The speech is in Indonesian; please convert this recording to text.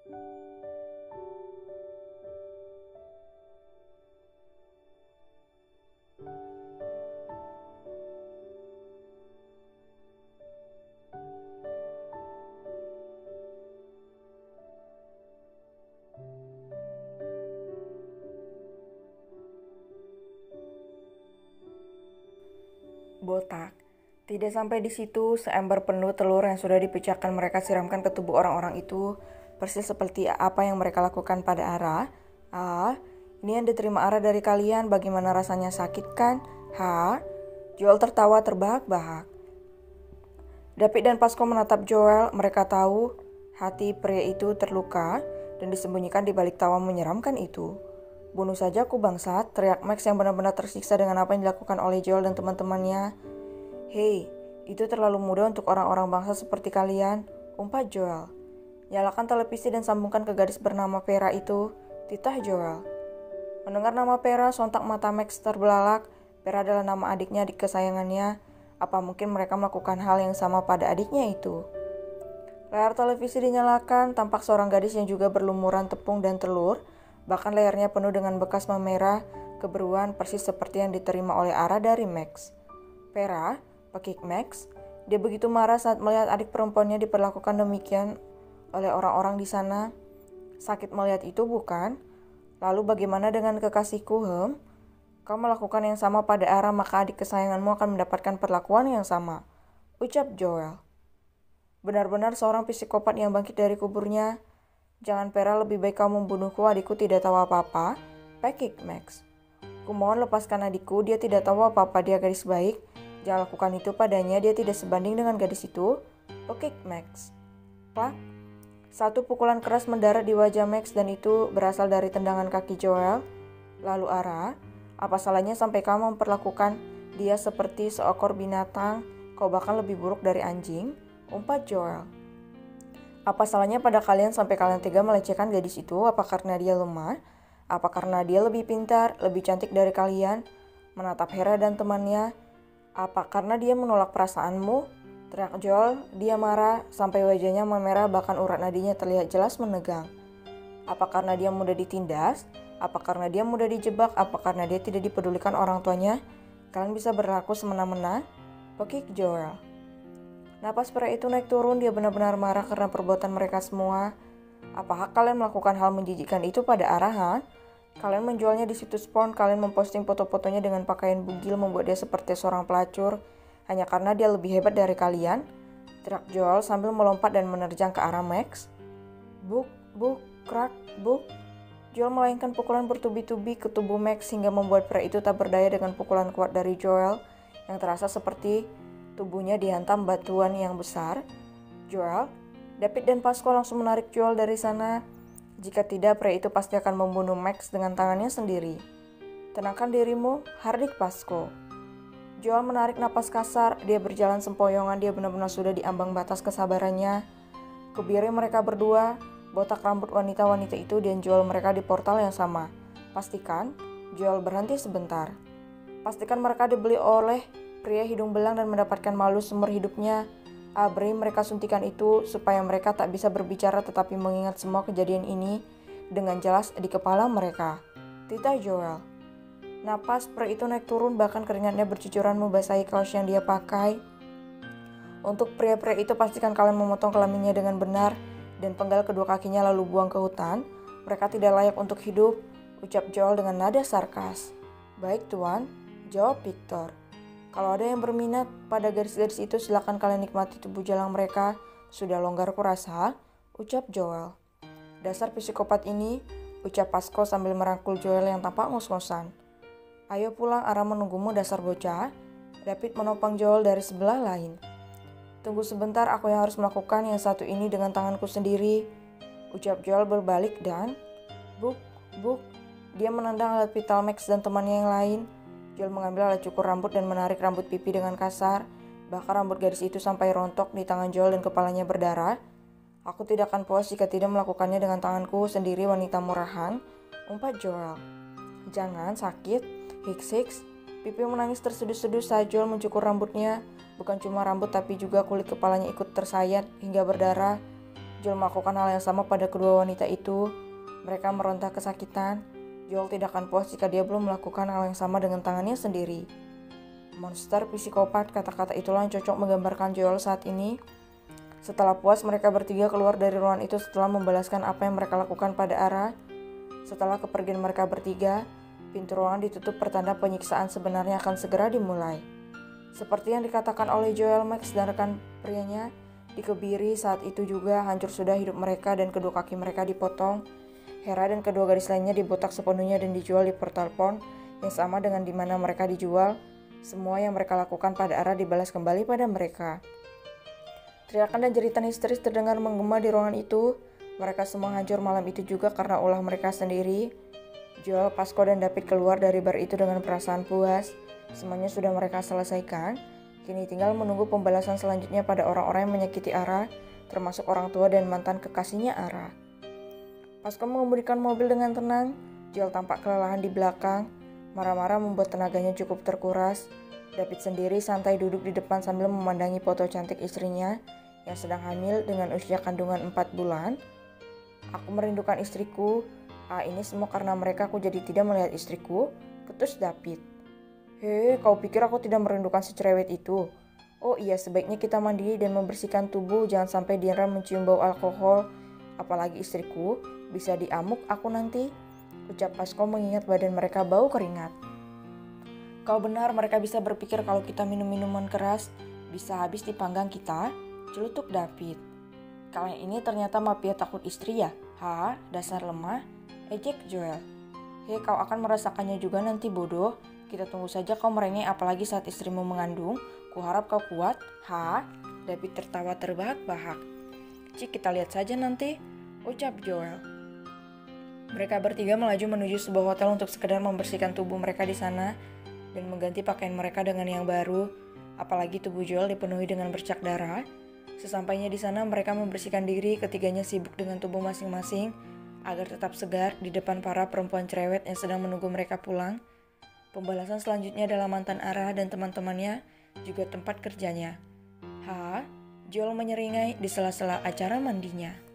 Botak. Tidak sampai di situ, seember penuh telur yang sudah dipecahkan mereka siramkan ke tubuh orang-orang itu, persis seperti apa yang mereka lakukan pada Ara. Ini yang diterima Ara dari kalian, bagaimana rasanya, sakit kan? Joel tertawa terbahak-bahak. David dan Pasco menatap Joel, mereka tahu hati pria itu terluka dan disembunyikan di balik tawa menyeramkan itu. Bunuh saja aku bangsat, teriak Max yang benar-benar tersiksa dengan apa yang dilakukan oleh Joel dan teman-temannya. Hei, itu terlalu mudah untuk orang-orang bangsa seperti kalian, umpat Joel. Nyalakan televisi dan sambungkan ke gadis bernama Vera itu, titah Joel. Mendengar nama Vera, sontak mata Max terbelalak. Vera adalah nama adik kesayangannya. Apa mungkin mereka melakukan hal yang sama pada adiknya itu? Layar televisi dinyalakan, tampak seorang gadis yang juga berlumuran tepung dan telur. Bahkan layarnya penuh dengan bekas memerah, keberuan persis seperti yang diterima oleh Ara dari Max. Vera, pakik Max, dia begitu marah saat melihat adik perempuannya diperlakukan demikian oleh orang-orang di sana. Sakit melihat itu bukan? Lalu bagaimana dengan kekasihku, Kau melakukan yang sama pada Ara, maka adik kesayanganmu akan mendapatkan perlakuan yang sama, ucap Joel. Benar-benar seorang psikopat yang bangkit dari kuburnya. Jangan Vera, lebih baik kau membunuhku, adikku tidak tahu apa-apa, pakik Max. Kumohon lepaskan adikku, dia tidak tahu apa-apa, dia gadis baik. Jangan lakukan itu padanya, dia tidak sebanding dengan gadis itu, pakik Max. Plak. Satu pukulan keras mendarat di wajah Max dan itu berasal dari tendangan kaki Joel. Lalu Ara, apa salahnya sampai kamu memperlakukan dia seperti seekor binatang? Kau bahkan lebih buruk dari anjing, umpat Joel. Apa salahnya pada kalian sampai kalian tega melecehkan gadis itu? Apa karena dia lemah? Apa karena dia lebih pintar, lebih cantik dari kalian? Menatap Hera dan temannya. Apa karena dia menolak perasaanmu? Teriak Joel, dia marah sampai wajahnya memerah, bahkan urat nadinya terlihat jelas menegang. Apa karena dia mudah ditindas? Apa karena dia mudah dijebak? Apa karena dia tidak dipedulikan orang tuanya? Kalian bisa berlaku semena-mena? Pakik Joel. Napas pria itu naik turun, dia benar-benar marah karena perbuatan mereka semua. Apa hak kalian melakukan hal menjijikkan itu pada Arahan? Kalian menjualnya di situs porn, kalian memposting foto-fotonya dengan pakaian bugil, membuat dia seperti seorang pelacur, hanya karena dia lebih hebat dari kalian? Teriak Joel sambil melompat dan menerjang ke arah Max. Buk, krak, buk. Joel melayangkan pukulan bertubi-tubi ke tubuh Max hingga membuat pria itu tak berdaya dengan pukulan kuat dari Joel yang terasa seperti tubuhnya dihantam batuan yang besar. Joel, David dan Pasco langsung menarik Joel dari sana. Jika tidak, pria itu pasti akan membunuh Max dengan tangannya sendiri. Tenangkan dirimu, hardik Pasco. Joel menarik napas kasar, dia berjalan sempoyongan, dia benar-benar sudah di ambang batas kesabarannya. Kebiarnya mereka berdua, botak rambut wanita-wanita itu dan Joel mereka di portal yang sama. Pastikan, Joel berhenti sebentar. Pastikan mereka dibeli oleh pria hidung belang dan mendapatkan malu seumur hidupnya. Beri mereka suntikan itu supaya mereka tak bisa berbicara tetapi mengingat semua kejadian ini dengan jelas di kepala mereka. Titah Joel. Napas pria itu naik turun, bahkan keringatnya bercucuran membasahi kaos yang dia pakai. Untuk pria-pria itu, pastikan kalian memotong kelaminnya dengan benar dan penggal kedua kakinya lalu buang ke hutan. Mereka tidak layak untuk hidup, ucap Joel dengan nada sarkas. Baik tuan, jawab Victor. Kalau ada yang berminat pada garis-garis itu, silakan kalian nikmati tubuh jalang mereka. Sudah longgar kurasa, ucap Joel. Dasar psikopat ini, ucap Pasco sambil merangkul Joel yang tampak ngos-ngosan. Ayo pulang, Ara menunggumu dasar bocah. David menopang Joel dari sebelah lain. Tunggu sebentar, aku yang harus melakukan yang satu ini dengan tanganku sendiri, ucap Joel berbalik dan buk. Dia menendang alat vital Max dan temannya yang lain. Joel mengambil alat cukur rambut dan menarik rambut pipi dengan kasar. Bahkan rambut gadis itu sampai rontok di tangan Joel dan kepalanya berdarah. Aku tidak akan puas jika tidak melakukannya dengan tanganku sendiri, wanita murahan, umpat Joel. Jangan, sakit, hiks. Pipi menangis terseduh-seduh saat Joel mencukur rambutnya. Bukan cuma rambut tapi juga kulit kepalanya ikut tersayat hingga berdarah. Joel melakukan hal yang sama pada kedua wanita itu. Mereka meronta kesakitan. Joel tidak akan puas jika dia belum melakukan hal yang sama dengan tangannya sendiri. Monster psikopat, kata-kata itulah yang cocok menggambarkan Joel saat ini. Setelah puas, mereka bertiga keluar dari ruangan itu setelah membalaskan apa yang mereka lakukan pada Ara. Setelah kepergian mereka bertiga, pintu ruangan ditutup pertanda penyiksaan sebenarnya akan segera dimulai. Seperti yang dikatakan oleh Joel, Max dan rekan prianya dikebiri saat itu juga hancur sudah hidup mereka dan kedua kaki mereka dipotong. Hera dan kedua gadis lainnya dibotak sepenuhnya dan dijual di portal pond yang sama dengan di mana mereka dijual. Semua yang mereka lakukan pada Ara dibalas kembali pada mereka. Teriakan dan jeritan histeris terdengar menggema di ruangan itu. Mereka semua hancur malam itu juga karena ulah mereka sendiri. Joel, Pasco, dan David keluar dari bar itu dengan perasaan puas. Semuanya sudah mereka selesaikan. Kini tinggal menunggu pembalasan selanjutnya pada orang-orang yang menyakiti Ara, termasuk orang tua dan mantan kekasihnya Ara. Pasco mengemudikan mobil dengan tenang. Joel tampak kelelahan di belakang. Marah-marah membuat tenaganya cukup terkuras. David sendiri santai duduk di depan sambil memandangi foto cantik istrinya yang sedang hamil dengan usia kandungan 4 bulan. Aku merindukan istriku. Ini semua karena mereka aku jadi tidak melihat istriku, ketus David. Hei, kau pikir aku tidak merindukan si cerewet itu? Oh iya, sebaiknya kita mandi dan membersihkan tubuh, jangan sampai Diandra mencium bau alkohol. Apalagi istriku, bisa diamuk aku nanti. Ucap Pasco mengingat badan mereka bau keringat. Kau benar, mereka bisa berpikir kalau kita minum minuman keras, bisa habis dipanggang kita, celutuk David. Kalian ini ternyata mafia takut istri ya? Dasar lemah, ejek Joel. Hei, kau akan merasakannya juga nanti bodoh. Kita tunggu saja kau merengek apalagi saat istrimu mengandung. Kuharap kau kuat. David tertawa terbahak-bahak. Cik, kita lihat saja nanti, ucap Joel. Mereka bertiga melaju menuju sebuah hotel untuk sekedar membersihkan tubuh mereka di sana dan mengganti pakaian mereka dengan yang baru, apalagi tubuh Joel dipenuhi dengan bercak darah. Sesampainya di sana, mereka membersihkan diri, ketiganya sibuk dengan tubuh masing-masing agar tetap segar di depan para perempuan cerewet yang sedang menunggu mereka pulang. Pembalasan selanjutnya adalah mantan Ara dan teman-temannya, juga tempat kerjanya. Joel menyeringai di sela-sela acara mandinya.